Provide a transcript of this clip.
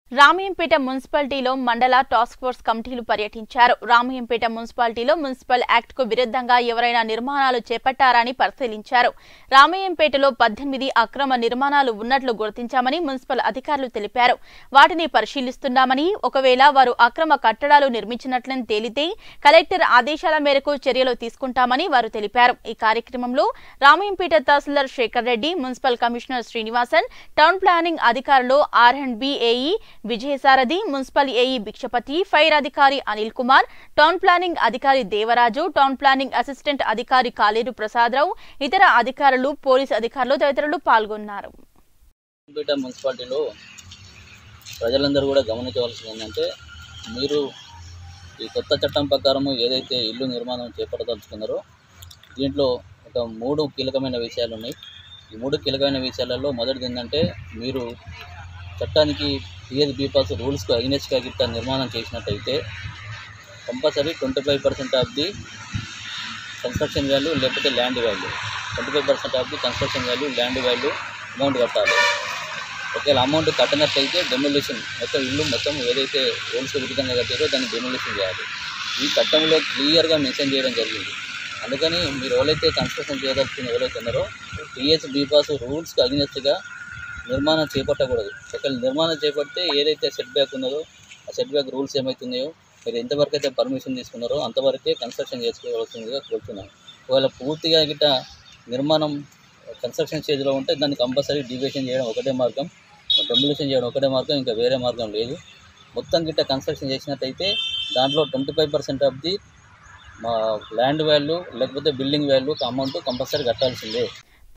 రామయ్యంపేట మున్సిపాలిటీలో మండల task force కమిటీలు పర్యటించారు. రామయ్యంపేట మున్సిపాలిటీలో మున్సిపల్ యాక్ట్ కు విరుద్ధంగా ఎవరైనా నిర్మాణాలు చేపట్టారని పరిశీలించారు. రామయ్యంపేటలో 18 అక్రమ నిర్మాణాలు ఉన్నట్లు గుర్తించామని మున్సిపల్ అధికారులు తెలిపారు. వాటిని పరిశీలిస్తున్నామని, ఒకవేళ వారు అక్రమ కట్టడాలు నిర్మించినట్లని తేలితే కలెక్టర్ ఆదేశాల మేరకు చర్యలు తీసుకుంటామని వారు తెలిపారు. ఈ కార్యక్రమంలో రామయ్యంపేట తహసీల్దార్ Shekhar Reddy, municipal commissioner Srinivasan, town planning అధికారులు R&B AE Vijayasarathi, municipal AE Bhikshapathi, fire అధికారి అనిల్ కుమార్, టౌన్ ప్లానింగ్ అధికారి దేవరాజు, టౌన్ ప్లానింగ్ అసిస్టెంట్ అధికారి కాలేరు ప్రసాదరావు, ఇతర అధికారులు, పోలీస్ అధికారులు తదితరులు పాల్గొన్నారు. మున్సిపాలిటీలో ప్రజలందరూ కూడా గమనించవలసింది ఏంటంటే, మీరు ఈ కొత్త చట్టం ప్రకారం ఏదైతే ఇల్లు నిర్మాణం చేపట్టదలుచుకున్నారో దీంట్లో ఒక 3 కీలకమైన విషయాలు ఉన్నాయి. ఈ 3 కీలకమైన విషయాలలో మొదటిది ఏంటంటే, మీరు చట్టానికి TSB+ రూల్స్కు అగైనెస్ట్గా గిట్ట నిర్మాణం చేసినట్టయితే compulsory 25% of the construction value లేకపోతే land value 25% of the construction value land value amount కట్టాలి. ఒకవేళ అమౌంట్ కట్టినట్లయితే డెమోలిషన్ మొత్తం ఏదైతే రూల్స్కు విరుద్ధంగా కట్టారో దాన్ని డెమోలిషన్ చేయాలి. ఈ చట్టంలో క్లియర్గా మెన్షన్ చేయడం జరిగింది. అందుకని మీరు ఎవరైతే కన్స్ట్రక్షన్ చేయదలుచుకుని ఎవరైతే ఉన్నారో TSB+ రూల్స్కి అగైనెస్ట్గా నిర్మాణం చేపట్టకూడదు. ఒకవేళ నిర్మాణం చేపడితే ఏదైతే సెట్ బ్యాక్ ఉన్నదో ఆ సెట్ బ్యాక్ రూల్స్ ఏమవుతున్నాయో మీరు ఎంతవరకు అయితే పర్మిషన్ తీసుకున్నారో అంతవరకే కన్స్ట్రక్షన్ చేసుకోవాల్సిందిగా కోరుతున్నాను. ఒకవేళ పూర్తిగా గిట్ట నిర్మాణం కన్స్ట్రక్షన్ స్టేజ్లో ఉంటే దాన్ని కంపల్సరీ డివియేషన్ చేయడం ఒకటే మార్గం, డెమోలిషన్ చేయడం ఒకటే మార్గం, ఇంకా వేరే మార్గం లేదు. మొత్తం గిట్ట కన్స్ట్రక్షన్ చేసినట్టయితే దాంట్లో 25% ఆఫ్ ది ల్యాండ్ వాల్యూ లేకపోతే బిల్డింగ్ వాల్యూ అమౌంట్ కంపల్సరీ కట్టాల్సిందే.